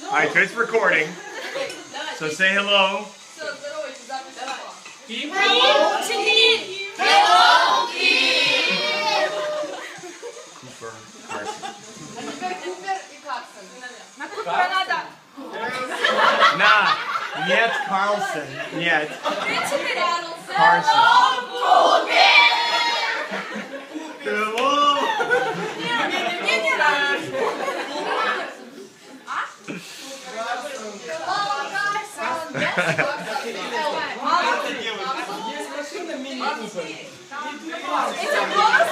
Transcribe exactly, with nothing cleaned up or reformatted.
All right, so it's recording. So say hello. Hello, Chicken. Hello, Kid. Cooper Carson. Na Cooper nada. Nah, yet Carlson. Yet Carlson. Carson. Hello. It's a